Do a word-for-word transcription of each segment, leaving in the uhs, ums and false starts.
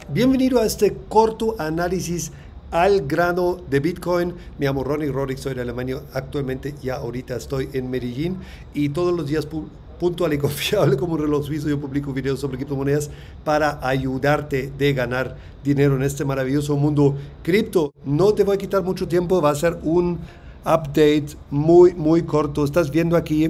Bienvenido a este corto análisis al grano de Bitcoin. Me llamo Ronnie Rorik, soy de Alemania. Actualmente ya ahorita estoy en Medellín y todos los días puntual y confiable como un reloj suizo yo publico videos sobre criptomonedas para ayudarte de ganar dinero en este maravilloso mundo cripto. No te voy a quitar mucho tiempo, va a ser un update muy muy corto. Estás viendo aquí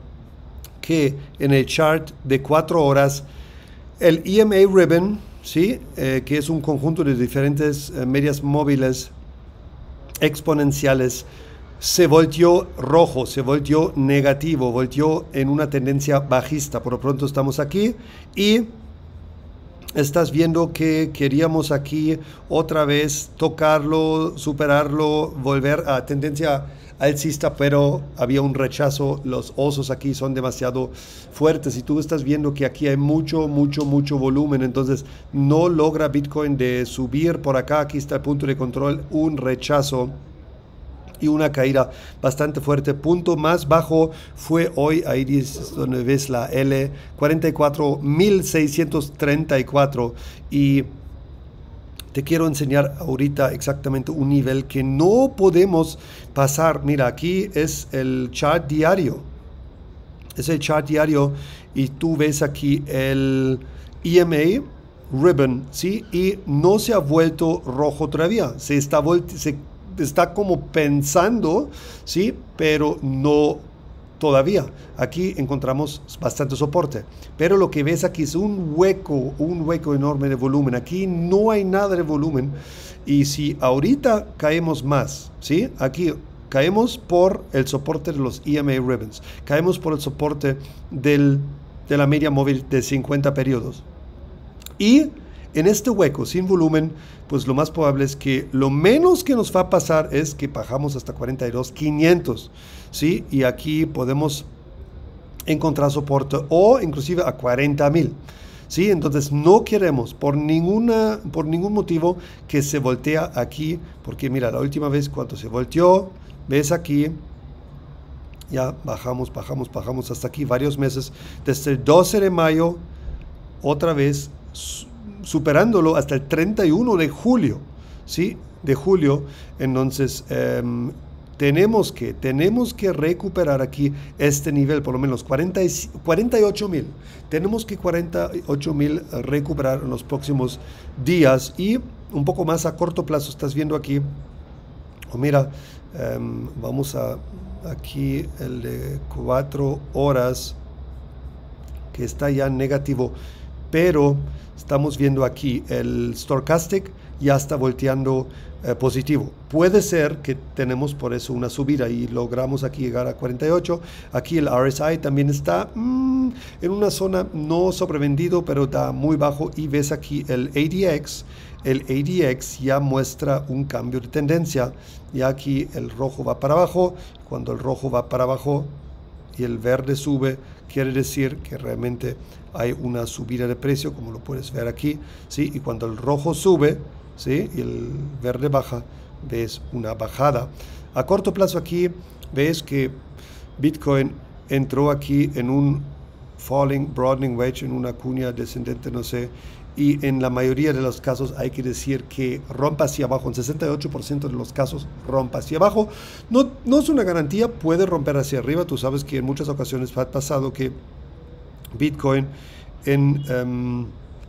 que en el chart de cuatro horas el E M A Ribbon, ¿sí? Eh, que es un conjunto de diferentes eh, medias móviles exponenciales, se volteó rojo, se volteó negativo, volteó en una tendencia bajista. Por lo pronto estamos aquí y estás viendo que queríamos aquí otra vez tocarlo, superarlo, volver a tendencia alcista, pero había un rechazo. Los osos aquí son demasiado fuertes y tú estás viendo que aquí hay mucho, mucho, mucho volumen. Entonces no logra Bitcoin de subir por acá. Aquí está el punto de control, un rechazo y una caída bastante fuerte. Punto más bajo fue hoy, ahí es donde ves la L, cuarenta y cuatro mil seiscientos treinta y cuatro, y te quiero enseñar ahorita exactamente un nivel que no podemos pasar. Mira, aquí es el chart diario, es el chart diario y tú ves aquí el E M A Ribbon, ¿sí? Y no se ha vuelto rojo todavía, se está se está como pensando, ¿sí? Pero no todavía. Aquí encontramos bastante soporte, pero lo que ves aquí es un hueco, un hueco enorme de volumen. Aquí no hay nada de volumen y si ahorita caemos más, ¿sí? Aquí caemos por el soporte de los E M A Ribbons, caemos por el soporte del, de la media móvil de cincuenta periodos y en este hueco sin volumen, pues lo más probable es que lo menos que nos va a pasar es que bajamos hasta cuarenta y dos mil quinientos, ¿sí? Y aquí podemos encontrar soporte o inclusive a cuarenta mil, ¿sí? Entonces no queremos por, ninguna, por ningún motivo que se voltea aquí, porque mira, la última vez cuando se volteó, ves aquí, ya bajamos, bajamos, bajamos hasta aquí varios meses, desde el doce de mayo, otra vez superándolo hasta el treinta y uno de julio, ¿sí? De julio. Entonces eh, tenemos que tenemos que recuperar aquí este nivel, por lo menos cuarenta y ocho mil. Tenemos que cuarenta y ocho mil recuperar en los próximos días y un poco más a corto plazo. Estás viendo aquí, oh, mira, eh, vamos a aquí el de cuatro horas que está ya negativo, pero estamos viendo aquí el Stochastic ya está volteando eh, positivo. Puede ser que tenemos por eso una subida y logramos aquí llegar a cuarenta y ocho. Aquí el R S I también está mmm, en una zona no sobrevendido, pero está muy bajo. Y ves aquí el A D X. El A D X ya muestra un cambio de tendencia. Y aquí el rojo va para abajo. Cuando el rojo va para abajo y el verde sube, quiere decir que realmente hay una subida de precio, como lo puedes ver aquí, ¿sí? Y cuando el rojo sube, ¿sí? Y el verde baja, ves una bajada. A corto plazo aquí ves que Bitcoin entró aquí en un falling broadening wedge, en una cuña descendente, no sé, y en la mayoría de los casos hay que decir que rompa hacia abajo. En sesenta y ocho por ciento de los casos rompa hacia abajo. No, no es una garantía, puede romper hacia arriba. Tú sabes que en muchas ocasiones ha pasado que Bitcoin en um,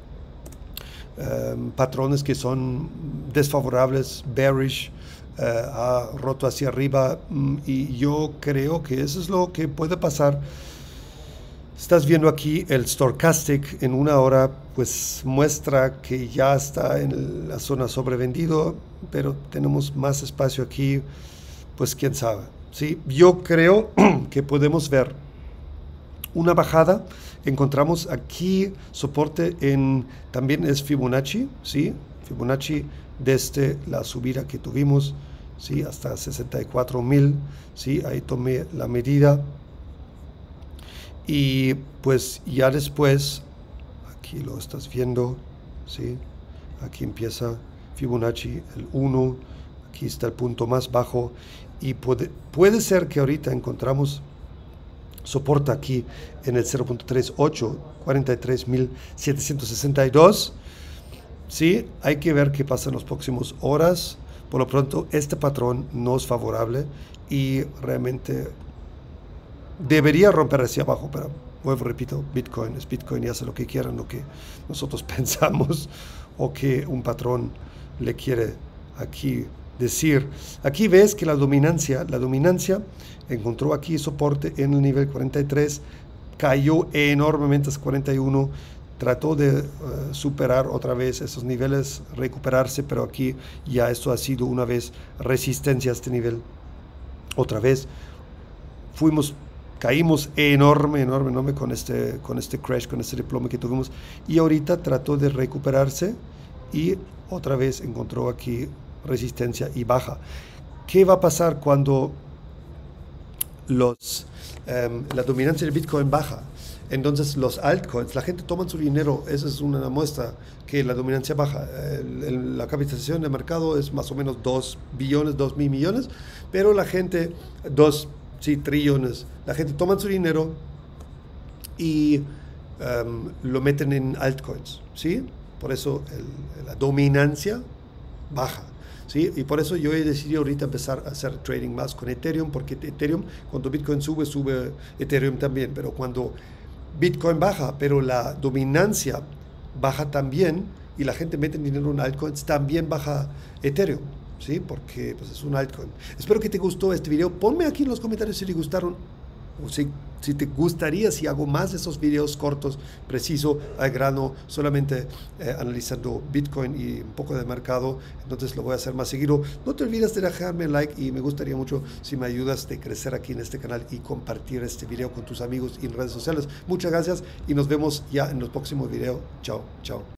um, patrones que son desfavorables, bearish, uh, ha roto hacia arriba, um, y yo creo que eso es lo que puede pasar. Estás viendo aquí el Stochastic en una hora, pues muestra que ya está en la zona sobrevendido, pero tenemos más espacio aquí, pues quién sabe, ¿sí? Yo creo que podemos ver una bajada. Encontramos aquí soporte en, también es Fibonacci, ¿sí? Fibonacci desde la subida que tuvimos, ¿sí? Hasta sesenta y cuatro mil, ¿sí? Ahí tomé la medida. Y pues ya después, aquí lo estás viendo, ¿sí? Aquí empieza Fibonacci, el uno, aquí está el punto más bajo, y puede, puede ser que ahorita encontramos soporte aquí en el cero punto treinta y ocho, cuarenta y tres mil setecientos sesenta y dos, Sí, hay que ver qué pasa en las próximas horas. Por lo pronto, este patrón no es favorable y realmente debería romper hacia abajo, pero vuelvo, repito, Bitcoin es Bitcoin y hace lo que quieran, lo que nosotros pensamos o que un patrón le quiere aquí decir. Aquí ves que la dominancia, la dominancia encontró aquí soporte en el nivel cuarenta y tres, cayó enormemente hasta cuarenta y uno, trató de uh, superar otra vez esos niveles, recuperarse, pero aquí ya esto ha sido una vez resistencia a este nivel. Otra vez fuimos, caímos enorme, enorme, enorme con este, con este crash, con este desplome que tuvimos, y ahorita trató de recuperarse y otra vez encontró aquí resistencia y baja. ¿Qué va a pasar cuando los, um, la dominancia del Bitcoin baja? Entonces los altcoins, la gente toma su dinero, esa es una muestra que la dominancia baja. El, el, la capitalización de mercado es más o menos dos billones, dos mil millones, pero la gente, dos sí, trillones, la gente toma su dinero y um, lo meten en altcoins, ¿sí? Por eso el, la dominancia baja. ¿Sí? Y por eso yo he decidido ahorita empezar a hacer trading más con Ethereum, porque Ethereum, cuando Bitcoin sube, sube Ethereum también, pero cuando Bitcoin baja, pero la dominancia baja también, y la gente mete dinero en altcoins, también baja Ethereum, ¿sí? Porque pues, es un altcoin. Espero que te gustó este video. Ponme aquí en los comentarios si te gustaron, o si, si te gustaría si hago más de esos videos cortos, preciso, al grano, solamente eh, analizando Bitcoin y un poco de mercado. Entonces lo voy a hacer más seguido. No te olvides de dejarme like y me gustaría mucho si me ayudas de crecer aquí en este canal y compartir este video con tus amigos y en redes sociales. Muchas gracias y nos vemos ya en los próximos videos. Chao, chao.